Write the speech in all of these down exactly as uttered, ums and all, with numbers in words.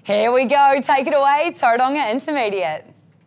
Here we go. Take it away, Tauranga Intermediate.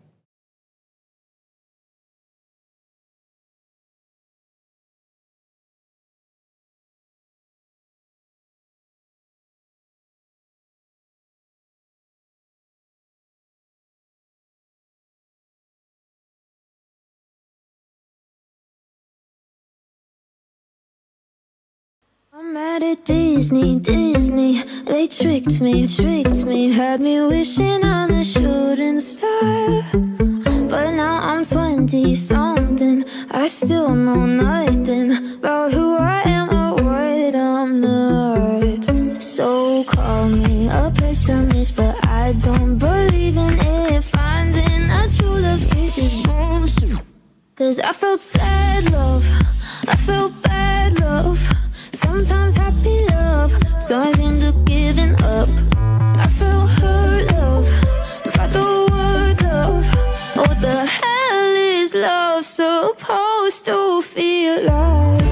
I'm mad at Disney, Disney, they tricked me, tricked me, had me wishing on a shooting star. But now I'm twenty-something, I still know nothing about who I am or what I'm not. So call me a pessimist, but I don't believe in it. Finding a true love case is bullshit. Cause I felt sad love, I felt bad love, sometimes happy love, sometimes end up giving up. I felt hurt love, by the word love. What the hell is love supposed to feel like?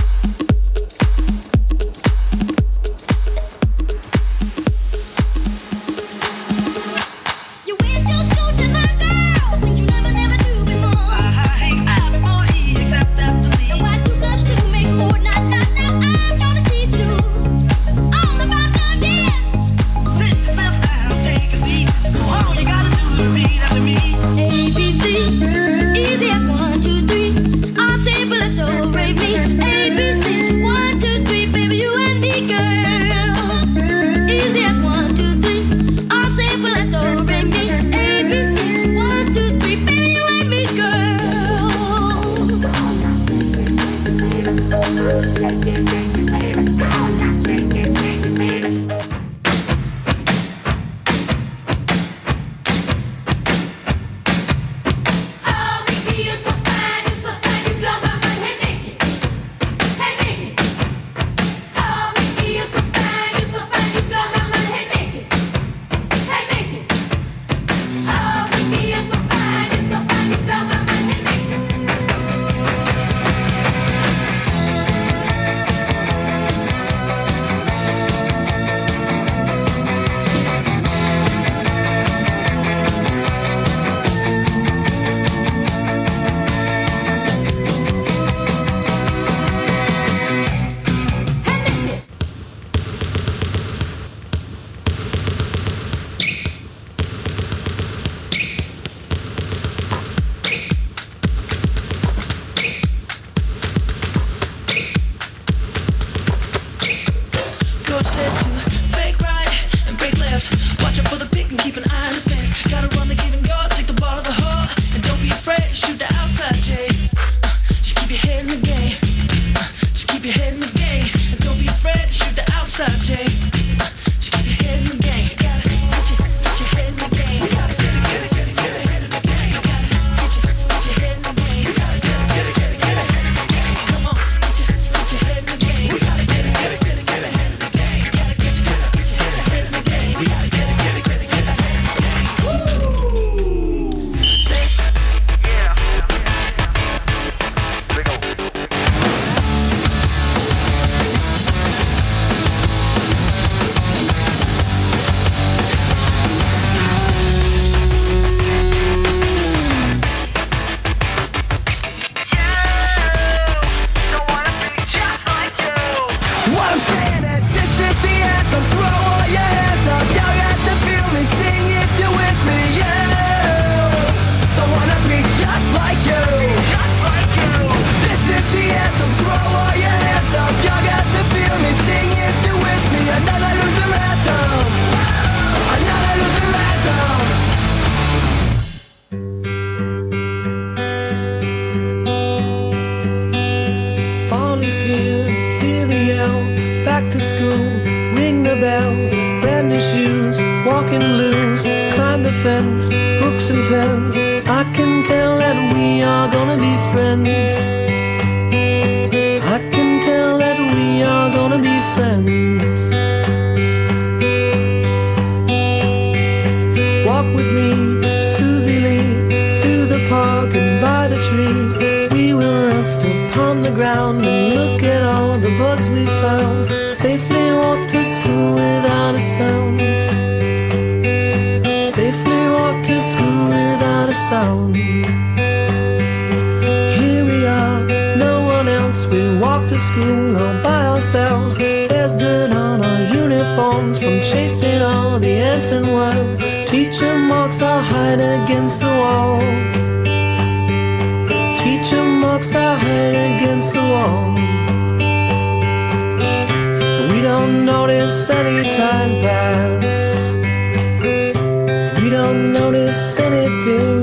Fence, books and pens, I can tell that we are gonna be friends. I can tell that we are gonna be friends. Walk with me, Susie Lee, through the park and by the tree. We will rest upon the ground and look at all the bugs we found. Safely walk to school without a sound. ourselves. There's dirt on our uniforms from chasing all the ants and worms. Teacher marks our hide against the wall. Teacher marks our hide against the wall. We don't notice any time pass. We don't notice anything.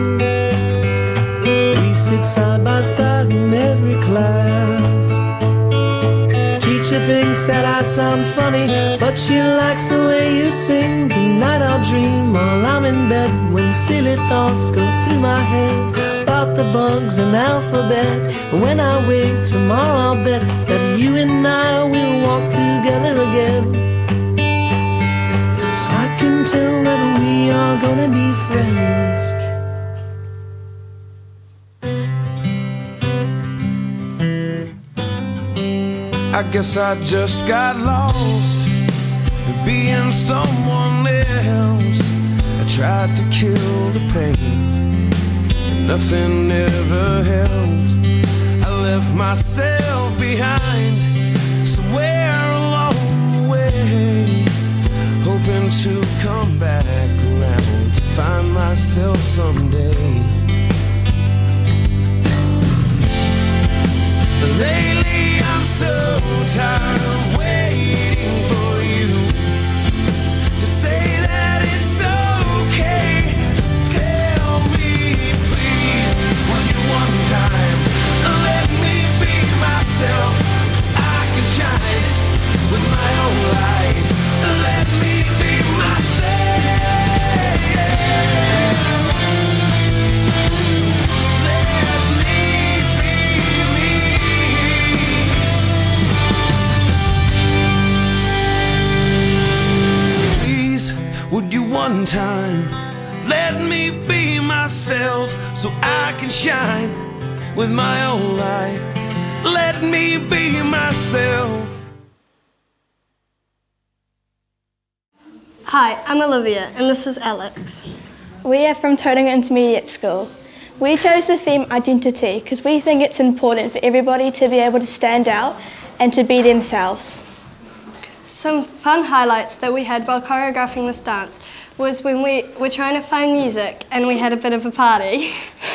We sit side by side in every class. Teacher thinks that I sound funny, but she likes the way you sing. Tonight I'll dream while I'm in bed, when silly thoughts go through my head about the bugs and alphabet. And when I wake tomorrow, I'll bet that you and I will walk together again. So I can tell that we are gonna be friends. I guess I just got lost in being someone else. I tried to kill the pain, and nothing ever helped. I left myself behind somewhere along the way, hoping to come back around to find myself someday. But lately I'm so tired of waiting for you to say that it's okay. Tell me please, will you one time let me be myself, so I can shine with my own light. Let me be myself. Let me be me. Please, would you one time let me be myself, so I can shine with my own light. Let me be myself. Hi, I'm Olivia and this is Alex. We are from Tauranga Intermediate School. We chose the theme identity because we think it's important for everybody to be able to stand out and to be themselves. Some fun highlights that we had while choreographing this dance was when we were trying to find music and we had a bit of a party.